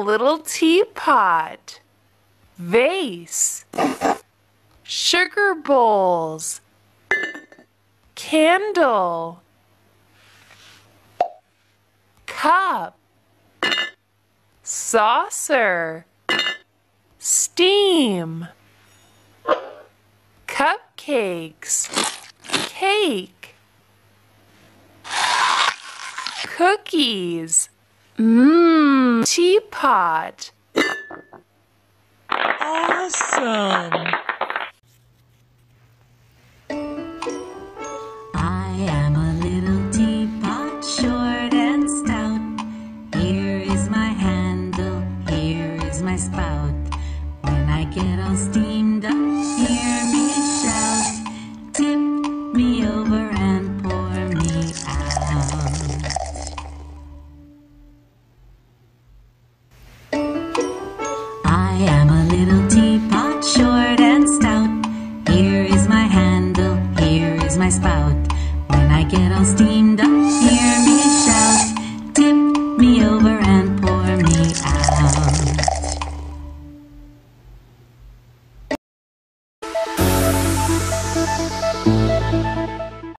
little teapot, vase, sugar bowls, candle, cup, saucer, steam, cupcakes, cake, cookies, teapot. Awesome! I am a little teapot, short and stout. Here is my handle, here is my spout. When I get all steamed up, hear me shout. Tip me over and pour me out. I am a little teapot, short and stout. Here is my handle, here is my spout. When I get all steamed up, hear me